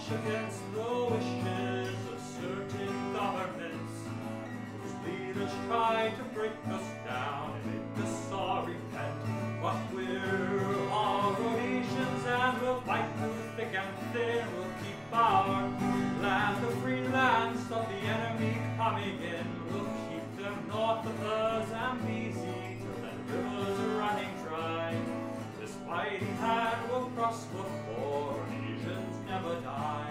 march against the wishes of certain governments whose leaders try to break us down and make us all repent. But we're all Rhodesians and we'll fight through thick and thin. We'll keep our land a free land, stop the enemy coming in. We'll keep them north of the Zambezi till the rivers are running dry. This mighty hand will prosper, for Rhodesians never die.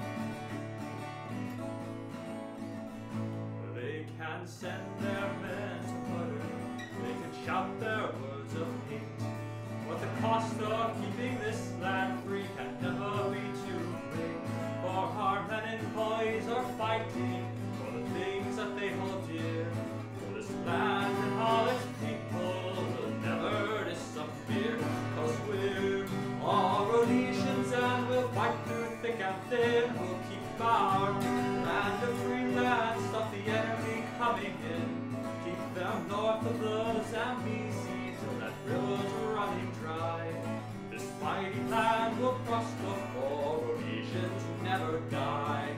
They can send their men to murder, they can shout their words of hate, but the cost of keeping this land free can never be too great. For our men and boys are fighting for the things that they hold dear. For this land and all its people will never disappear. 'Cause we're all Rhodesians and we'll fight through thick and thin. We'll keep our land a free land, stop the enemy coming in. Keep them north of the Zambezi till that river's running dry. This mighty land will prosper, for Rhodesians never die.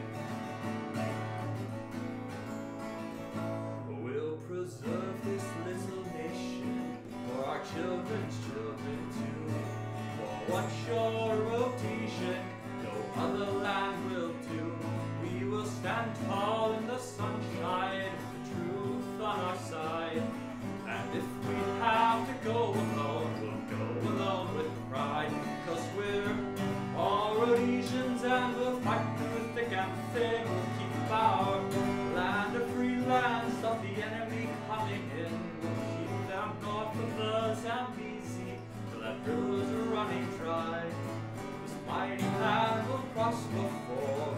We'll preserve this little nation for our children's children too. For once you're Rhodesian, no other land will do. We will stand tall in the sunshine with the truth on our side. And if we have to go alone, we'll go alone with pride. 'Cause we're all Rhodesians and we'll fight through thick and thin. We'll keep our land a free land, stop the enemy coming in. We'll keep them north of the Zambezi till that rivers are running dry. This mighty land will prosper for